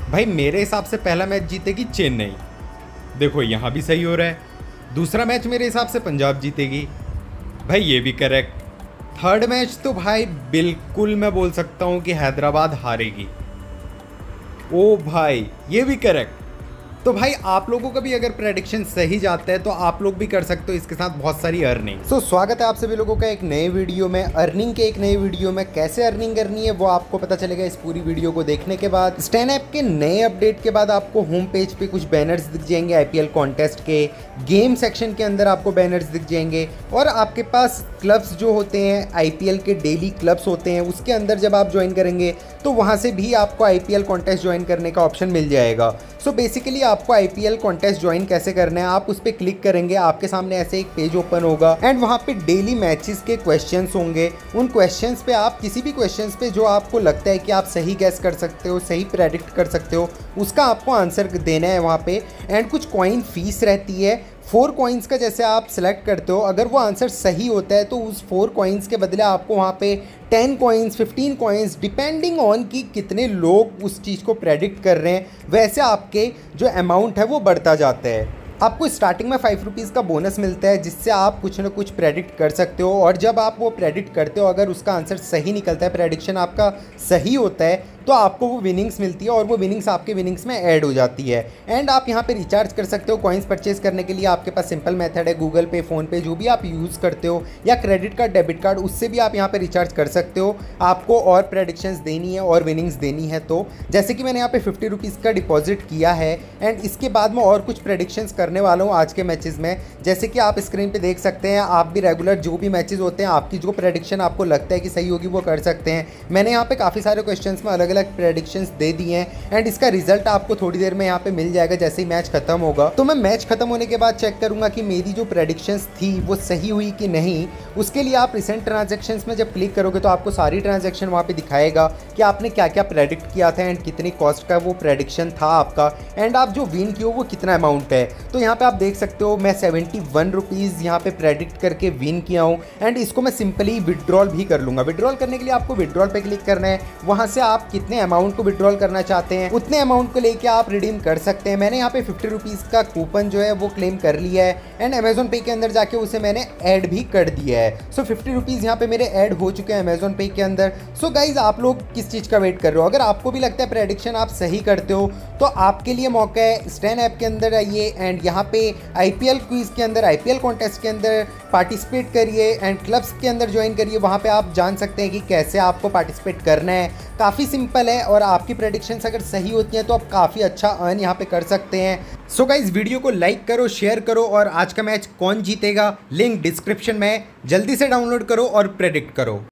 भाई मेरे हिसाब से पहला मैच जीतेगी चेन्नई। देखो यहाँ भी सही हो रहा है। दूसरा मैच मेरे हिसाब से पंजाब जीतेगी। भाई ये भी करेक्ट। थर्ड मैच तो भाई बिल्कुल मैं बोल सकता हूँ कि हैदराबाद हारेगी। ओ भाई ये भी करेक्ट। तो भाई आप लोगों का भी अगर प्रेडिक्शन सही जाता है तो आप लोग भी कर सकते हो इसके साथ बहुत सारी अर्निंग। सो स्वागत है आप सभी लोगों का एक नए वीडियो में। अर्निंग के एक नए वीडियो में कैसे अर्निंग करनी है वो आपको पता चलेगा इस पूरी वीडियो को देखने के बाद। स्टैन ऐप के नए अपडेट के बाद आपको होम पेज पे कुछ बैनर्स दिख जाएंगे आईपीएल कॉन्टेस्ट के। गेम सेक्शन के अंदर आपको बैनर्स दिख जाएंगे और आपके पास क्लब्स जो होते हैं आईपीएल के डेली क्लब्स होते हैं उसके अंदर जब आप ज्वाइन करेंगे तो वहाँ से भी आपको आईपीएल कॉन्टेस्ट ज्वाइन करने का ऑप्शन मिल जाएगा। सो बेसिकली आपको आईपीएल कॉन्टेस्ट ज्वाइन कैसे करना है, आप उस पर क्लिक करेंगे, आपके सामने ऐसे एक पेज ओपन होगा एंड वहाँ पे डेली मैचेस के क्वेश्चंस होंगे। उन क्वेश्चंस पे आप किसी भी क्वेश्चंस पे जो आपको लगता है कि आप सही गैस कर सकते हो, सही प्रेडिक्ट कर सकते हो, उसका आपको आंसर देना है वहाँ पे। एंड कुछ कॉइन फीस रहती है 4 कॉइन्स का। जैसे आप सेलेक्ट करते हो, अगर वो आंसर सही होता है तो उस 4 कॉइन्स के बदले आपको वहाँ पे 10 कॉइन्स 15 कॉइन्स डिपेंडिंग ऑन कि कितने लोग उस चीज़ को प्रेडिक्ट कर रहे हैं वैसे आपके जो अमाउंट है वो बढ़ता जाता है। आपको स्टार्टिंग में 5 रुपीज़ का बोनस मिलता है जिससे आप कुछ ना कुछ प्रेडिक्ट कर सकते हो। और जब आप वो प्रेडिक्ट करते हो अगर उसका आंसर सही निकलता है, प्रेडिक्शन आपका सही होता है, तो आपको वो विनिंग्स मिलती है और वो विनिंग्स आपके विनिंग्स में ऐड हो जाती है। एंड आप यहाँ पे रिचार्ज कर सकते हो। कॉइन्स परचेज करने के लिए आपके पास सिंपल मेथड है, गूगल पे, फ़ोन पे, जो भी आप यूज़ करते हो, या क्रेडिट कार्ड, डेबिट कार्ड, उससे भी आप यहाँ पे रिचार्ज कर सकते हो। आपको और प्रेडिक्शंस देनी है और विनिंग्स देनी है तो जैसे कि मैंने यहाँ पे 50 रुपीज़ का डिपॉजिट किया है एंड इसके बाद मैं और कुछ प्रेडिक्शंस करने वाला हूँ आज के मैचेस में। जैसे कि आप स्क्रीन पे देख सकते हैं, आप भी रेगुलर जो भी मैचेस होते हैं आपकी जो प्रेडिक्शन आपको लगता है कि सही होगी वो कर सकते हैं। मैंने यहाँ पे काफ़ी सारे क्वेश्चंस में अलग अलग प्रेडिक्शंस दे दिए हैं एंड इसका रिजल्ट आपको थोड़ी देर में यहाँ पे मिल जाएगा जैसे ही मैच खत्म होगा। तो मैं मैच खत्म होने के बाद चेक करूंगा कि मेरी जो प्रेडिक्शंस थी वो सही हुई कि नहीं। उसके लिए आप रिसेंट ट्रांजैक्शंस में जब क्लिक करोगे तो आपको सारी ट्रांजैक्शन वहाँ पे दिखाएगा कि आपने क्या क्या प्रेडिक्ट किया था एंड कितनी कॉस्ट का वो प्रेडिक्शन था आपका एंड आप जो विन किए हो वो कितना अमाउंट है। तो यहाँ पे आप देख सकते हो मैं 71 रुपीज़ यहाँ पे प्रेडिक्ट करके विन किया हूँ एंड इसको मैं सिंपली विड्रॉल भी कर लूँगा। विड्रॉल करने के लिए आपको विड्रॉल पे क्लिक करना है। वहाँ से आप कितने अमाउंट को विड्रॉल करना चाहते हैं उतने अमाउंट को लेके आप रिडीम कर सकते हैं। मैंने यहाँ पे 50 रुपीज़ का कूपन जो है वो क्लेम कर लिया है एंड अमेजोन पे के अंदर जाके उसे मैंने ऐड भी कर दिया है। सो 50 रुपीज़ यहाँ पे मेरे ऐड हो चुके हैं अमेजोन पे के अंदर। सो गाइज आप लोग किस चीज़ का वेट कर रहे हो? अगर आपको भी लगता है प्रेडिक्शन आप सही करते हो तो आपके लिए मौका है। स्टैन ऐप के अंदर आइए एंड यहाँ पे आईपीएल क्विज के अंदर, आईपीएल कॉन्टेस्ट के अंदर पार्टिसिपेट करिए एंड क्लब्स के अंदर ज्वाइन करिए। वहाँ पे आप जान सकते हैं कि कैसे आपको पार्टिसिपेट करना है। काफ़ी सिंपल है और आपकी प्रेडिक्शंस अगर सही होती हैं तो आप काफ़ी अच्छा अर्न यहाँ पे कर सकते हैं। सो गाइस वीडियो को लाइक करो, शेयर करो और आज का मैच कौन जीतेगा लिंक डिस्क्रिप्शन में, जल्दी से डाउनलोड करो और प्रेडिक्ट करो।